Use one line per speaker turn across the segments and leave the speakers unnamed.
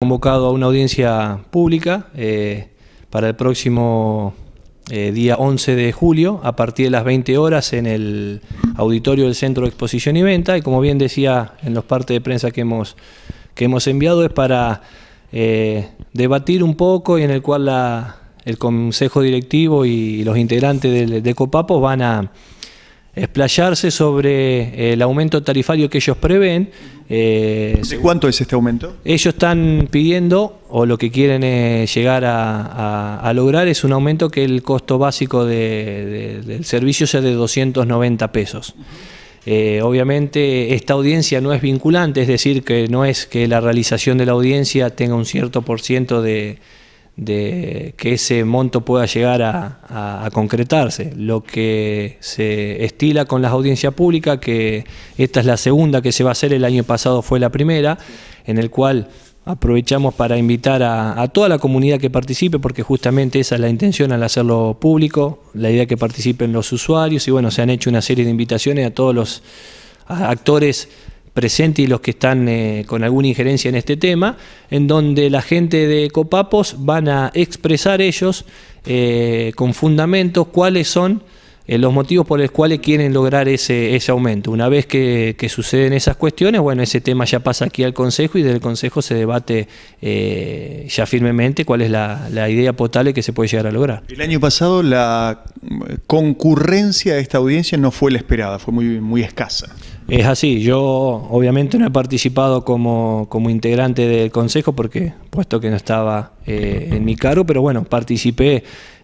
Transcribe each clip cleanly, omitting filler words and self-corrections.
Convocado a una audiencia pública para el próximo día 11 de julio a partir de las 20 horas en el auditorio del Centro de Exposición y Venta, y como bien decía en los partes de prensa que hemos enviado, es para debatir un poco, y en el cual el Consejo Directivo y los integrantes de Copapos van a explayarse sobre el aumento tarifario que ellos prevén.
¿De cuánto es este aumento?
Ellos están pidiendo, o lo que quieren llegar a lograr, es un aumento que el costo básico del servicio sea de 290 pesos. Obviamente esta audiencia no es vinculante, es decir, que no es que la realización de la audiencia tenga un cierto % de que ese monto pueda llegar a concretarse. Lo que se estila con las audiencias públicas, que esta es la segunda que se va a hacer, el año pasado fue la primera, en el cual aprovechamos para invitar a toda la comunidad que participe, porque justamente esa es la intención al hacerlo público, la idea que participen los usuarios, y bueno, se han hecho una serie de invitaciones a todos los actores presentes y los que están con alguna injerencia en este tema, en donde la gente de Copapos van a expresar ellos con fundamentos cuáles son los motivos por los cuales quieren lograr ese aumento. Una vez que suceden esas cuestiones, bueno, ese tema ya pasa aquí al Consejo, y desde el Consejo se debate ya firmemente cuál es la idea potable que se puede llegar a lograr.
El año pasado la concurrencia a esta audiencia no fue la esperada, fue muy escasa.
Es así, yo obviamente no he participado como integrante del Consejo, porque puesto que no estaba en mi cargo, pero bueno, participé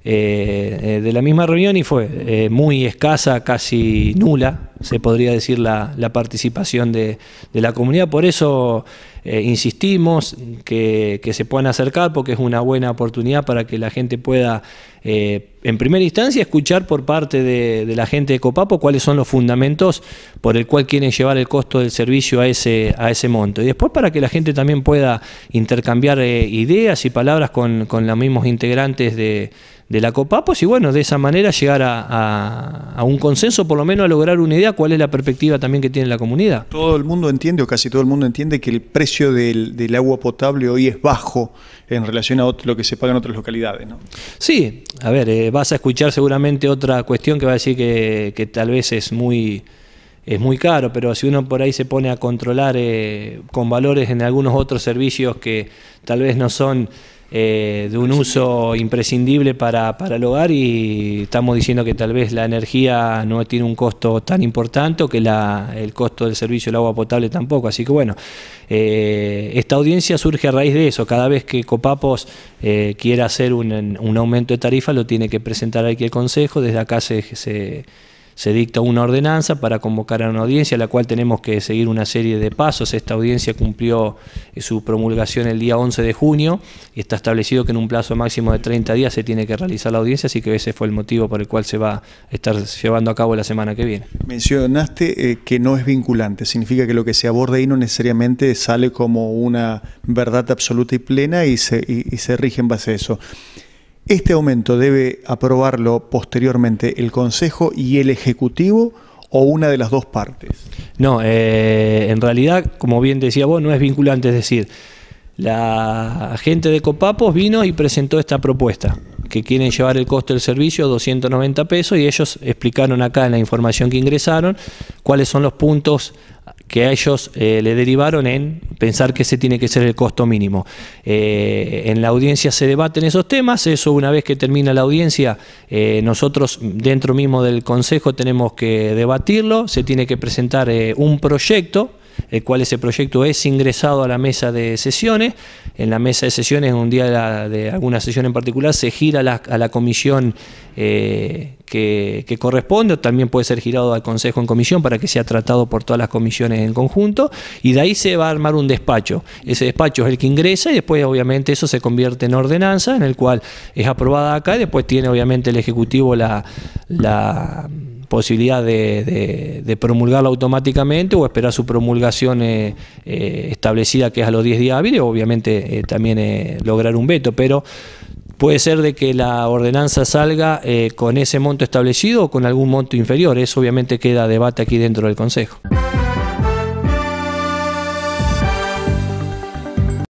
de la misma reunión, y fue muy escasa, casi nula, se podría decir, la participación de la comunidad. Por eso insistimos que se puedan acercar, porque es una buena oportunidad para que la gente pueda, en primera instancia, escuchar por parte de la gente de Copapo cuáles son los fundamentos por el cual quieren llevar el costo del servicio a ese monto, y después para que la gente también pueda intercambiar ideas y palabras con los mismos integrantes de la Copapos, y bueno, de esa manera llegar a un consenso, por lo menos a lograr una idea cuál es la perspectiva también que tiene la comunidad.
Todo el mundo entiende, o casi todo el mundo entiende, que el precio del agua potable hoy es bajo en relación a lo que se paga en otras localidades, ¿no?
Sí, a ver, vas a escuchar seguramente otra cuestión que va a decir que tal vez es muy caro, pero si uno por ahí se pone a controlar con valores en algunos otros servicios que tal vez no son de un uso imprescindible para el hogar, y estamos diciendo que tal vez la energía no tiene un costo tan importante, o que el costo del servicio del agua potable tampoco. Así que bueno, esta audiencia surge a raíz de eso. Cada vez que Copapos quiera hacer un aumento de tarifa, lo tiene que presentar aquí el Consejo. Desde acá se dicta una ordenanza para convocar a una audiencia, la cual tenemos que seguir una serie de pasos. Esta audiencia cumplió su promulgación el día 11 de junio y está establecido que en un plazo máximo de 30 días se tiene que realizar la audiencia, así que ese fue el motivo por el cual se va a estar llevando a cabo la semana que viene.
Mencionaste que no es vinculante, significa que lo que se aborde ahí no necesariamente sale como una verdad absoluta y plena y se rige en base a eso. ¿Este aumento debe aprobarlo posteriormente el Consejo y el Ejecutivo, o una de las dos partes?
No, en realidad, como bien decía vos, no es vinculante, es decir, la gente de Copapos vino y presentó esta propuesta, que quieren llevar el costo del servicio a 290 pesos, y ellos explicaron acá en la información que ingresaron cuáles son los puntos que a ellos le derivaron en pensar que ese tiene que ser el costo mínimo. En la audiencia se debaten esos temas. Eso, una vez que termina la audiencia, nosotros dentro mismo del Consejo tenemos que debatirlo, se tiene que presentar un proyecto, el cual ese proyecto es ingresado a la mesa de sesiones. En la mesa de sesiones, un día de alguna sesión en particular, se gira a la comisión que corresponde, o también puede ser girado al Consejo en comisión para que sea tratado por todas las comisiones en conjunto, y de ahí se va a armar un despacho. Ese despacho es el que ingresa, y después obviamente eso se convierte en ordenanza, en el cual es aprobada acá, y después tiene obviamente el Ejecutivo la posibilidad de promulgarlo automáticamente, o esperar su promulgación establecida, que es a los 10 días hábiles, obviamente también lograr un veto, pero puede ser de que la ordenanza salga con ese monto establecido o con algún monto inferior. Eso obviamente queda a debate aquí dentro del Consejo.